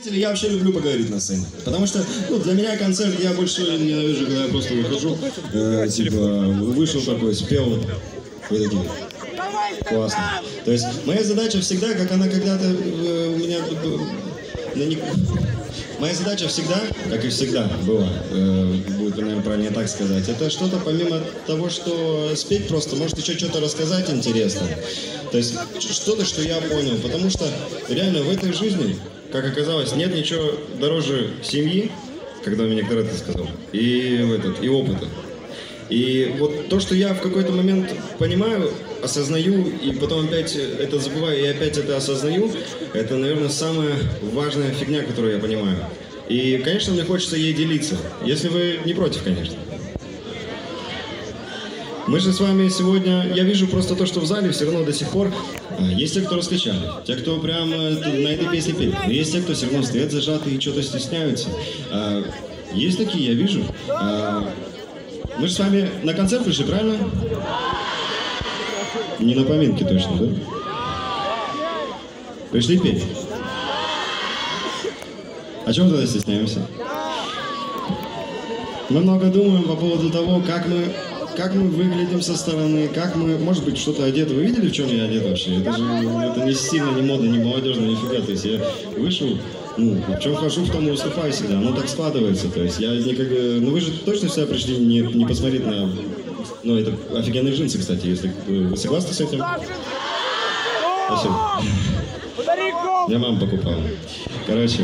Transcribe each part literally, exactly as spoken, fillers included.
Я вообще люблю поговорить на сцене, потому что, ну, для меня концерт, я больше ненавижу, когда я просто выхожу, э, типа, вышел такой, спел, вы такие, классно. То есть моя задача всегда, как она когда-то э, у меня, э, на них... моя задача всегда, как и всегда была, э, будет, наверное, правильнее так сказать, это что-то помимо того, что спеть просто, может еще что-то рассказать интересно. То есть что-то, что я понял, потому что реально в этой жизни, как оказалось, нет ничего дороже семьи, когда мне кто-то это сказал, и, в этот, и опыта. И вот то, что я в какой-то момент понимаю, осознаю, и потом опять это забываю, и опять это осознаю, это, наверное, самая важная фигня, которую я понимаю. И, конечно, мне хочется ей делиться, если вы не против, конечно. Мы же с вами сегодня, я вижу просто то, что в зале все равно до сих пор есть те, кто раскачали, те, кто прям на этой песне пели, но есть те, кто все равно стоят зажатые и что-то стесняются. Есть такие, я вижу. Мы же с вами на концерт пришли, правильно? Не на поминки точно, да? Пришли петь? О чем тогда стесняемся? Мы много думаем по поводу того, как мы, как мы выглядим со стороны, как мы, может быть, что-то одеты. Вы видели, в чем я одет вообще? Это же это не стильно, не модно, не молодежно, нифига. То есть я вышел, ну, в чем хожу, в том и выступаю всегда. Оно так складывается. То есть я никогда... Ну вы же точно сюда пришли не, не посмотреть на... Ну, это офигенные джинсы, кстати, если вы согласны с этим? Спасибо. Я мама покупала. Короче,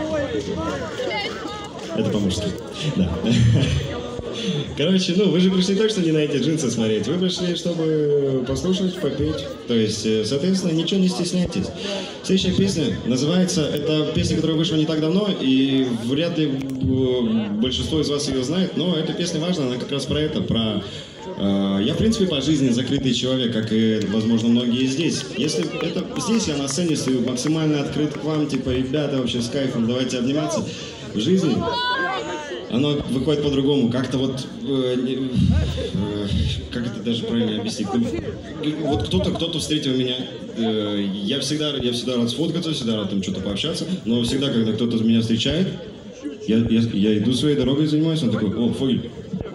это по-мужски. Да. Короче, ну, вы же пришли точно не на эти джинсы смотреть. Вы пришли, чтобы послушать, попеть. То есть, соответственно, ничего не стесняйтесь. Следующая песня называется... Это песня, которая вышла не так давно, и вряд ли большинство из вас ее знает, но эта песня важна, она как раз про это, про... Я, в принципе, по жизни закрытый человек, как и, возможно, многие здесь. Если это здесь я на сцене стою, максимально открыт к вам, типа, ребята, вообще с кайфом, давайте обниматься. В жизни оно выходит по-другому, как-то вот, э, э, как это даже правильно объяснить, вот кто-то, кто-то встретил меня, э, я всегда, я всегда рад сфоткаться, всегда рад там что-то пообщаться, но всегда, когда кто-то меня встречает, я, я, я иду своей дорогой, занимаюсь, он такой, о, Фогель.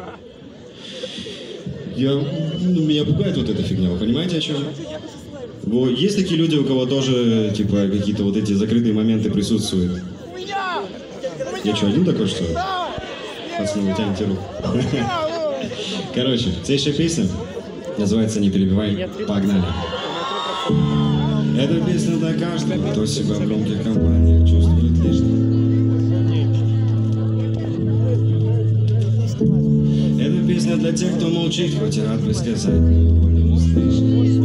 Я, ну, меня пугает вот эта фигня, вы понимаете, о чем? Бо есть такие люди, у кого тоже, типа, какие-то вот эти закрытые моменты присутствуют. Я что, один такой, что ли? Пацаны, вы тянете руку. Короче, следующая песня называется «Не перебивай». Погнали. Эта песня для каждого, кто себя в громких компаниях чувствует лишним. Эта песня для тех, кто молчит, хоть и рад бы сказать, но его не услышит.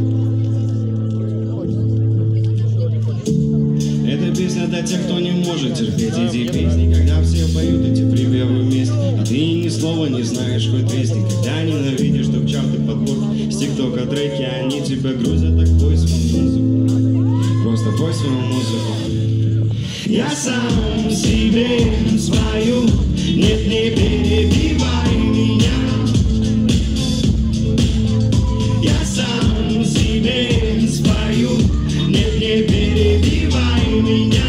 Эта песня для тех, кто не может терпеть эти песни, когда все поют эти припевы вместе, а ты ни слова не знаешь, хоть песни, когда ненавидишь топ-чарты подборки с тиктока треки, они тебя грузят, так пой свою музыку, просто пой свою музыку. Я сам себе свою, нет, не перебивай меня. Я сам себе свою, нет, не перебивай меня.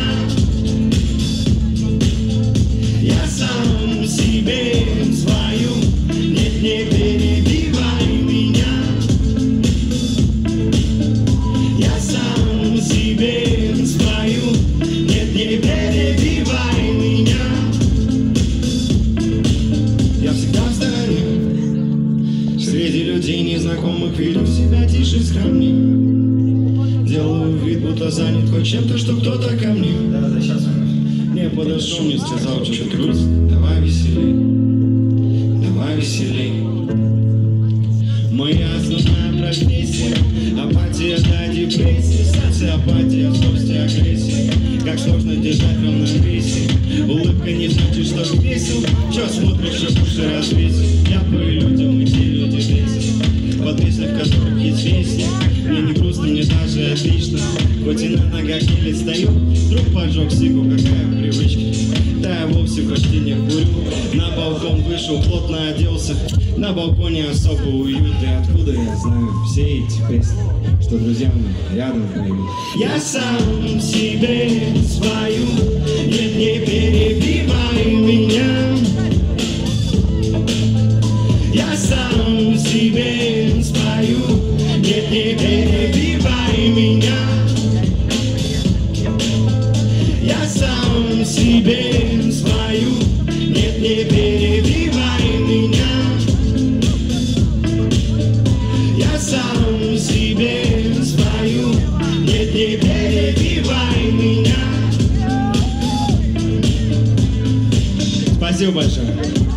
Я сам себе свою, нет, не перебивай меня. Я сам себе свою, нет, не перебивай меня. Я всегда в стороне, среди людей незнакомых веду себя тише, скромней. Делаю вид, будто занят хоть чем-то, что кто-то ко мне. Да, да, сейчас не подошел, не сказал, что ты грустно. Давай веселей, давай веселей. Моя основная профессия — апатия до депрессии, социопатия, злость и агрессия. Как сложно держать равновесие. Улыбка не значит, что весел. Чё смотришь, что уши развесил? Я пою людям, и те люди весят. Под песни, в которых есть песни. Мне не грустно, мне даже отлично. Хоть и на ногах еле стою, вдруг поджег сигу, какая привычка. Да я вовсе почти не курю. На балкон вышел, плотно оделся. На балконе особо уютно. Откуда я знаю все эти песни, что друзья рядом поют? Я сам себе свою, не перебивай меня. Я сам себе спою. Нет, не перебивай меня. Я сам себе спою. Нет, не перебивай меня. Я сам себе спою. Нет, не перебивай меня. Спасибо большое.